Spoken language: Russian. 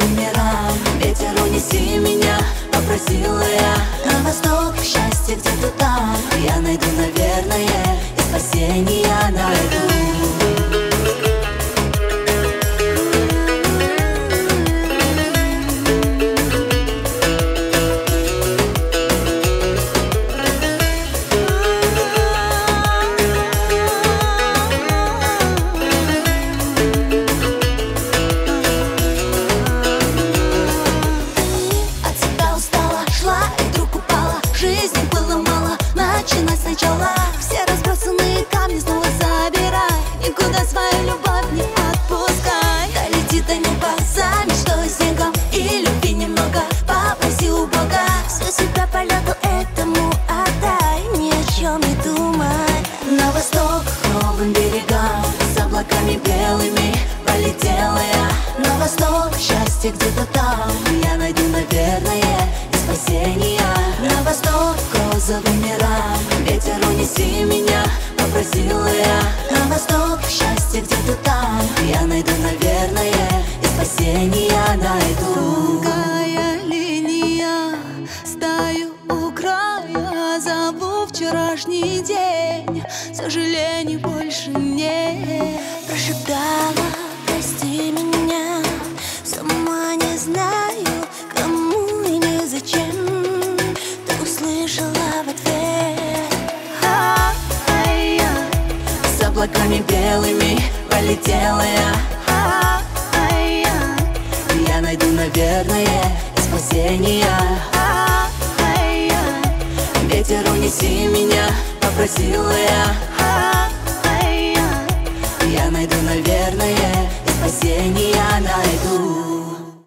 по мирам. Ветер, унеси меня, попросила я. На восток, счастье где-то там. Я найду, наверное, и спасение найду. Начинай сначала. Все разбросанные камни снова забирай. Никуда свою любовь не отпускай. Долети до неба за мечтой снегом. И любви немного попроси у Бога. Все себя полету этому отдай. Ни о чем не думай. На восток, к новым берегам. С облаками белыми полетела я. На восток, счастье где-то там. Я найду, наверное, и спасение. На восток, к розовым мирам. Ветер, унеси меня, попросила я. На восток, счастье где-то там. Я найду, наверное, и спасение найду. Тонкая линия, стою у края. Забыл вчерашний день, сожалений больше нет. Прошептала, прости меня, сама не знаю, кому и не зачем. Ты услышала в ответ. С облаками белыми полетела я. Я найду, наверное, и спасение. Ветер, унеси меня, попросила я. Я найду, наверное, и спасение найду.